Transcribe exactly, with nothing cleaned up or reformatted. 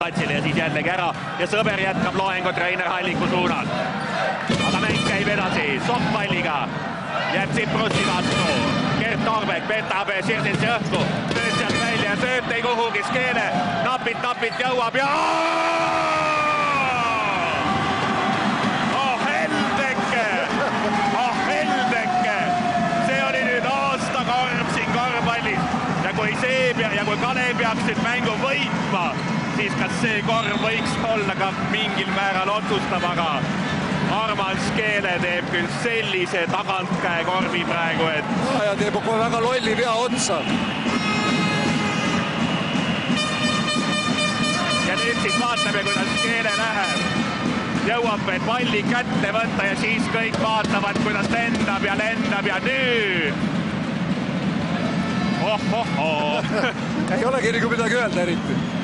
Patsile ja siis jällegi ära ja sõber jätkab loengut Reiner Halliku suunal. Aga mäng käib edasi, soppalliga jääb Tsiprussi vastu. Gert Torbek petab Sirsitsi õhku, tööd sealt välja, tööd ei kuhugi, Skeele napit, napit jõuab ja... Oh Heldeke! Oh Heldeke! See oli nüüd aasta karm siin korvpallis ja kui see pea, ja kui Kalev peaks nüüd mängu võitma, siis kas see korv võiks olla ka mingil määral otsustab, aga Armands Skeele teeb küll sellise tagantkäe korvi praegu, et... Ja teeb kohe väga lolli pea otsa. Ja nüüd siis vaatame, kuidas Skeele läheb. Jõuab veel palli kätte võtta ja siis kõik vaatavad, kuidas lendab ja lendab ja nüüd... Oh, oh, oh. Ei olegi nagu midagi öelda eriti.